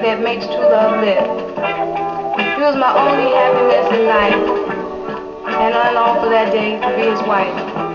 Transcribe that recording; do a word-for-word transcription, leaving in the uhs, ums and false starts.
that makes true love live. He was my only happiness in life, and I long for that day to be his wife.